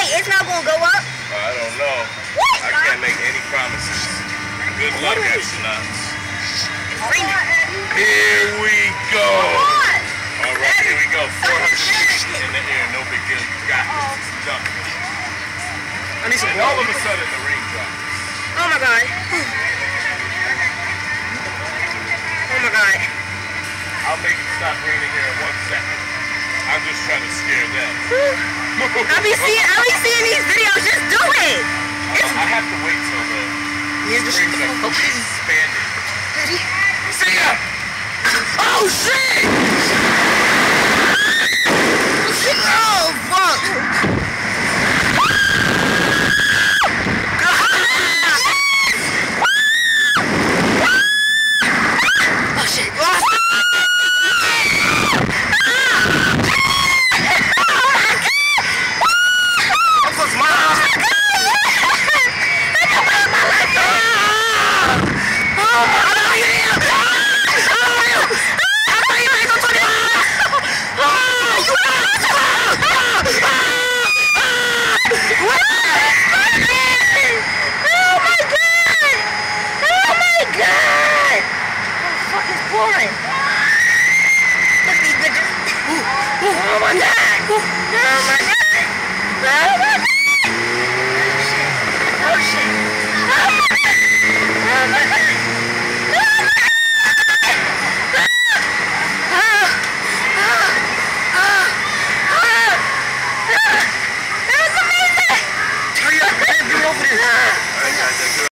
Wait, it's not gonna go up? I don't know. What? I can't make any promises. Good luck, astronauts. Here we go. All right, here we go. 400 in the air, no big deal. You got this. It's done. I need some water. All of a sudden, the rain drops. Oh my god. Oh my god. I'll make it stop raining here in 1 second. I'm just trying to scare them. I be seeing these videos. Just do it. I have to wait till the springs are expanded. See ya! Oh shit! Oh fuck! Oh my god! Oh my god! Oh my god! Oh shit! Oh my god! Oh my god!